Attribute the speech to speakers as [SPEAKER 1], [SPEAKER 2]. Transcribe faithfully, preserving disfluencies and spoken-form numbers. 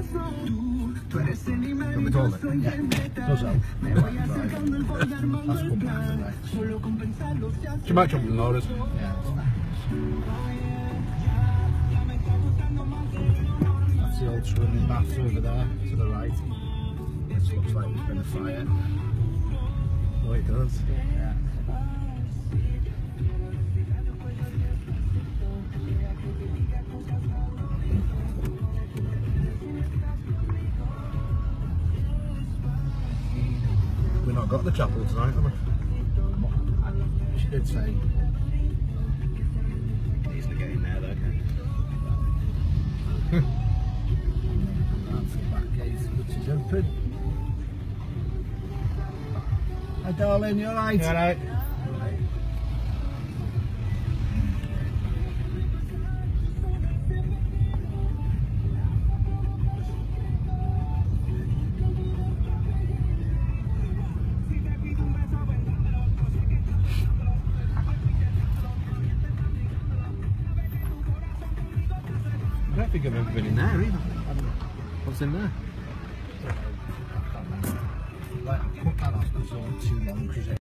[SPEAKER 1] Got the toilet? Yeah. Does help. Yeah, right, right. That's good back today.
[SPEAKER 2] She might jump in Laura's.
[SPEAKER 1] Yeah, that's nice. That's the old swimming bath over there, to the right. This looks like there's been a fire.
[SPEAKER 2] Oh, it does.
[SPEAKER 1] Yeah.
[SPEAKER 2] We've not got the chapel tonight, have we?
[SPEAKER 1] She did say.
[SPEAKER 2] Needs to get in there though.
[SPEAKER 1] That's the back gate, which is open. Hi darling, you alright?
[SPEAKER 2] You alright? I don't think I've ever been in there either. What's in there?
[SPEAKER 1] Like, put that off because it's too long.